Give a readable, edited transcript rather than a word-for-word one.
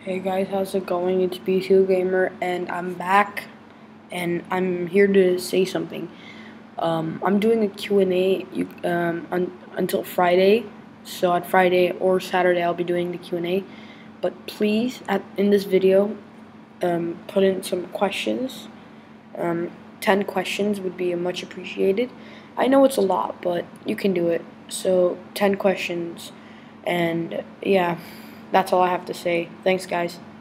Hey guys, how's it going? It's B2 Gamer, and I'm back, and I'm here to say something. I'm doing a Q&A until Friday, so on Friday or Saturday I'll be doing the Q&A. But please, in this video, put in some questions. 10 questions would be much appreciated. I know it's a lot, but you can do it. So 10 questions, and yeah, that's all I have to say. Thanks, guys.